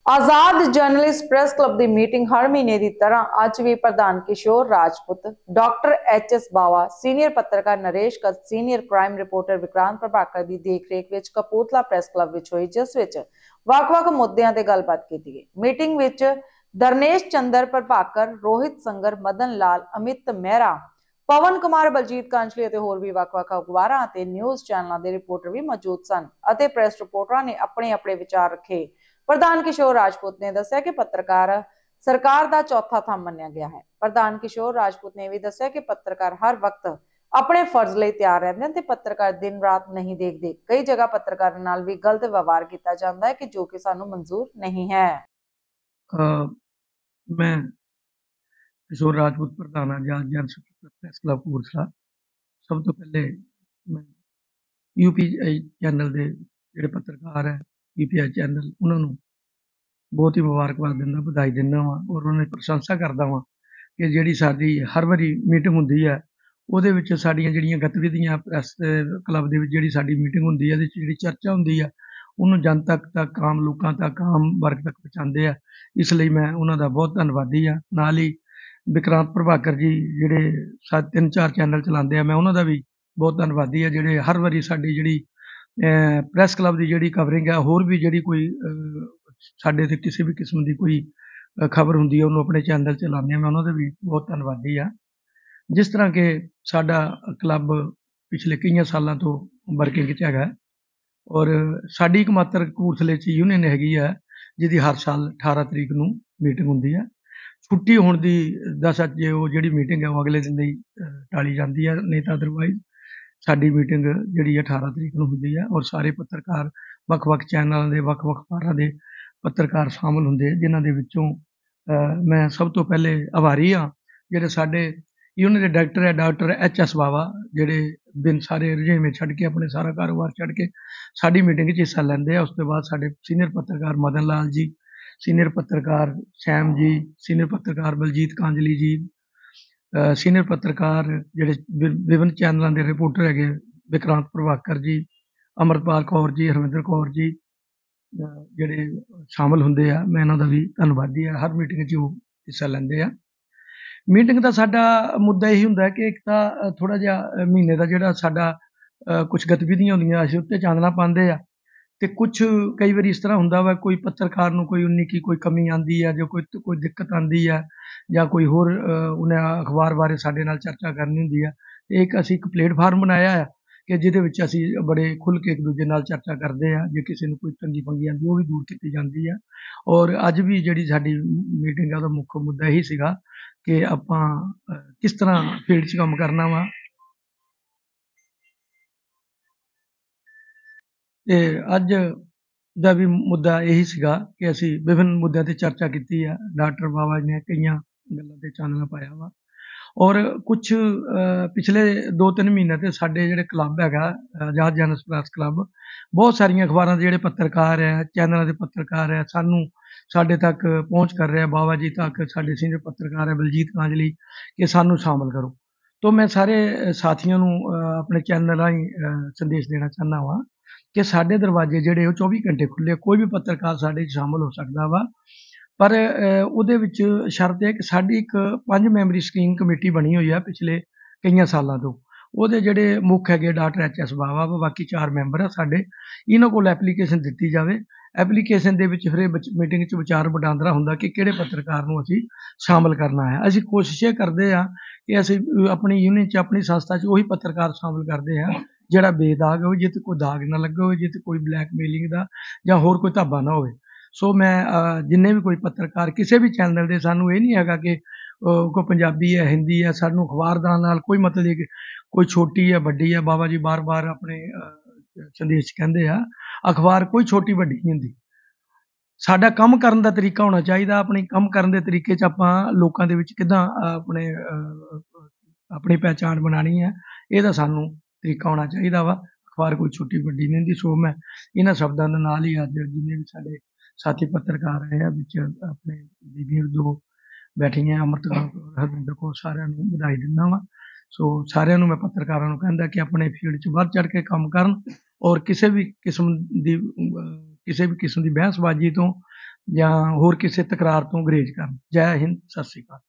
आजाद journalist press club की meeting हर महीने की तरह अज भी प्रधान Kishore Rajput, doctor H S. Bawa, senior पत्रकार Naresh Kat, senior crime reporter Vikrant Prabhakar की देखरेख में कपूरथला प्रेस क्लब में हुई, जिस विच वख-वख मुद्दों पर गलबात की गई। मीटिंग में धरनेश चंद्र प्रभाकर, रोहित संगर, मदन लाल, अमित मेहरा, पवन कुमार, बलजीत कांचली और होर भी वख-वख अखबारां ते न्यूज़ चैनलों के रिपोर्टर भी मौजूद सन। प्रेस रिपोर्टरां ने अपने अपने विचार रखे। प्रधान किशोर राजपूत ने दस्सिया कि पत्रकार सरकार का चौथा थंब मन्निया गया है। प्रधान किशोर राजपूत ने भी दस्सिया कि पत्रकार हर वक्त अपने फर्ज लिए तैयार रहते हैं, पत्रकार दिन रात नहीं देखते। कई जगह पत्रकारों नाल भी गलत व्यवहार किया जाता है कि जो कि सानू मंजूर नहीं है। मैं किशोर राजपूत प्रधान Azad journalist press club Kapurthala. सब तो पहले मैं यूपी चैनल के जोड़े पत्रकार है, यूपीआई चैनल, उन्होंने बहुत ही मुबारकबाद दिना, बधाई दिना वा और उन्होंने प्रशंसा करता वा कि जी साडी हर बारी मीटिंग होंगी है, वो साडियां जिहड़ियां गतिविधियां प्रेस क्लब के जी साडी मीटिंग होंगी है, जी चर्चा होंगी है, उन्होंने जनता तक, आम लोगों तक, आम वर्ग तक पहुँचाते हैं। इसलिए मैं उन्होंने बहुत धन्नवादी हाँ। नाल ही विक्रांत प्रभाकर जी जिहड़े 3-4 चैनल चलाते हैं, मैं उन्होंने भी बहुत धन्नवादी है, जिहड़े हर बारी साडी जिहड़ी प्रेस क्लब की जिहड़ी कवरिंग है, होर भी जिहड़ी कोई साडे ते किसी भी किस्म की कोई खबर होंदी है, उन्होंने अपने चैनल चलाने हैं, मैं उन्होंने भी बहुत धन्नवादी हाँ। जिस तरह के साडा क्लब पिछले कई सालों तो वर्किंग च हैगा और साडी एकमात्र कपूरथले च यूनियन हैगी है, जिहदी हर साल 18 तरीक नूं मीटिंग होंदी है। छुट्टी होने की दशा जे वो जिहड़ी मीटिंग है वो अगले दिन ही टाली जाती है, नहीं तो अदरवाइज साडी मीटिंग जिहड़ी 18 तरीक नूं हुंदी है और सारे पत्रकार वख-वख चैनलों के, वख-वख अखबारां दे पत्रकार शामिल होंदे, जिन्हां दे विचों मैं सब तो पहले आभारी हाँ जिहड़े साडे यूनियन के डायरैक्टर है डॉक्टर एच.एस. बावा, जिहड़े बिन सारे रजेवें छड्ड के, अपने सारा कारोबार छड्ड के साडी मीटिंग च हिस्सा लैंदे आ। उस तो बाद साडे सीनियर पत्रकार मदन लाल जी, सीनियर पत्रकार सैम जी, सीनियर पत्रकार बलजीत कांजली जी, सीनियर पत्रकार जिहड़े विभिन्न चैनलों के रिपोर्टर है विक्रांत प्रभाकर जी, अमरपाल कौर जी, हरविंदर कौर जी, जिहड़े शामिल होंदे आ, मैं इन्हां दा भी धन्नवादी आ। हर मीटिंग च वो हिस्सा लैंदे आ। मीटिंग का साडा मुद्दा यही हुंदा है कि एक तां थोड़ा जिहा महीने का जिहड़ा साडा कुछ गतिविधियां होंदियां असीं उत्ते चानना पांदे आ, ते कुछ कई बारी इस तरह हुंदा वा कोई पत्रकार नूं कोई उन्नी की कोई कमी आंदी है, जो कोई दिक्कत आंदी है जां कोई होर उन्हें अखबार बारे साडे नाल चर्चा करनी हुंदी है। एक असीं एक प्लेटफार्म बनाया है कि जिहदे विच असीं बड़े खुल के एक दूजे नाल चर्चा करदे आ, जे किसी नूं कोई तंगी पंगी आंदी वो भी दूर कीती जांदी है। और अज भी जिहड़ी साडी मीटिंग है, उहदा मुख मुद्दा यही सीगा कि आपां किस तरह फील्ड 'च काम करना वा। ते अज दा भी मुद्दा यही सीगा कि असीं विभिन्न मुद्दों ते चर्चा कीती है। डॉक्टर बाबा जी ने कईयां गल्लां ते चानना पाया वा और कुछ पिछले 2-3 महीने ते साडे जिहड़े क्लब हैगा आजाद जर्नलिस्ट प्रेस क्लब, बहुत सारियां अखबारां दे जिहड़े पत्रकार है, चैनलों के पत्रकार है, सानू साडे तक पहुँच कर रहे हैं, बाबा जी तक साडे सीनियर पत्रकार है बलजीत कांजली कि सानू शामिल करो। तो मैं सारे साथियों नूं अपने चैनल राहीं संदेश देना चाहना वा कि साडे दरवाजे जिहड़े 24 घंटे खुले, कोई भी पत्रकार साडे च शामिल हो सकदा वा। पर ਉਹਦੇ ਵਿੱਚ ਸ਼ਰਤ ਹੈ ਕਿ ਸਾਡੀ ਇੱਕ 5 ਮੈਂਬਰੀ ਸਕਰੀਨਿੰਗ ਕਮੇਟੀ ਬਣੀ ਹੋਈ ਹੈ ਪਿਛਲੇ ਕਈਆਂ ਸਾਲਾਂ ਤੋਂ। ਉਹਦੇ ਜਿਹੜੇ ਮੁੱਖ ਹੈਗੇ ਡਾਕਟਰ ਐਚ.ਐਸ. ਬਾਵਾ ਵਾ, ਬਾਕੀ 4 ਮੈਂਬਰ ਆ ਸਾਡੇ। ਇਹਨਾਂ ਕੋਲ ਐਪਲੀਕੇਸ਼ਨ ਦਿੱਤੀ ਜਾਵੇ। ਐਪਲੀਕੇਸ਼ਨ ਦੇ ਵਿੱਚ ਫਿਰ ਇਹ ਮੀਟਿੰਗ 'ਚ ਵਿਚਾਰ ਵਟਾਂਦਰਾ ਹੁੰਦਾ ਕਿ ਕਿਹੜੇ ਪੱਤਰਕਾਰ ਨੂੰ ਅਸੀਂ ਸ਼ਾਮਲ ਕਰਨਾ ਹੈ। ਅਸੀਂ ਕੋਸ਼ਿਸ਼ ਇਹ ਕਰਦੇ ਹਾਂ ਕਿ ਅਸੀਂ ਆਪਣੀ ਯੂਨੀਅਨ 'ਚ, ਆਪਣੀ ਸੰਸਥਾ 'ਚ ਉਹੀ ਪੱਤਰਕਾਰ ਸ਼ਾਮਲ ਕਰਦੇ ਹਾਂ ਜਿਹੜਾ ਬੇਦਾਗ ਹੋਵੇ, ਜਿਹ 'ਤੇ ਕੋਈ ਦਾਗ ਨਾ ਲੱਗਾ ਹੋਵੇ, ਜਿਹ 'ਤੇ ਕੋਈ ਬਲੈਕਮੇਲਿੰਗ ਦਾ ਜਾਂ ਹੋਰ ਕੋਈ ਧੱਬਾ ਨਾ ਹੋਵੇ। सो मैं जिन्ने भी कोई पत्रकार किसी भी चैनल के, सानू ये नहीं है कि कोई पंजाबी है, हिंदी है, सानू अखबारदार नाल कोई मतलब कि कोई छोटी है वड्डी है। बाबा जी बार बार अपने संदेश कहते हैं अखबार कोई छोटी वड्डी नहीं हुंदी। साडा काम करन दा तरीका होना चाहिए। अपने काम करन दे तरीके च आपां लोकां दे विच किदां अपनी पहचान बनानी है, इहदा सानू तरीका होना चाहिए वा। अखबार कोई छोटी वड्डी नहीं हुंदी। सो मैं इन्हां शब्दां दे नाल ही अज जिन्ने भी साडे साथी पत्रकार है अपने बीबियां दो बैठियां अमृत हरविंदर कौर, सारिਆਂ ਨੂੰ ਵਧਾਈ ਦਿੰਦਾ ਵਾ। सो सारिਆਂ ਨੂੰ मैं पत्रकारां ਨੂੰ ਕਹਿੰਦਾ कि अपने फील्ड 'ਚ ਵੱਧ ਚੜ੍ਹ के काम करन और किसी भी किस्म की बहसबाजी तो ਜਾਂ ਹੋਰ ਕਿਸੇ ਤਕਰਾਰ ਤੋਂ ਗੁਰੇਜ਼ ਕਰਨ। ਜੈ ਹਿੰਦ, ਸਤਿ ਸ੍ਰੀ ਅਕਾਲ।